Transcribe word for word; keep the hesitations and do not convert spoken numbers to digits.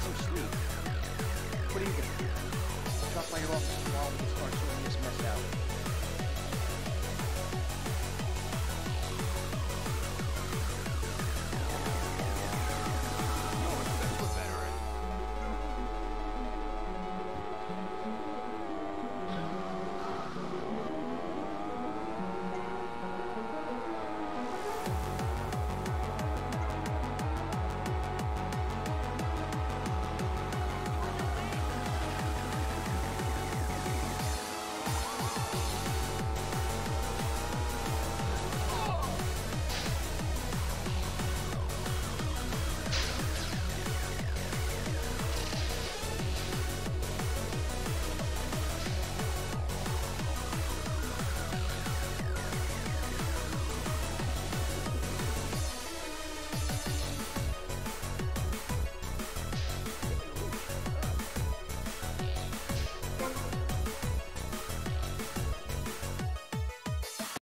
so sweet. What do you think? Drop by your office tomorrow and we can start sorting this mess out.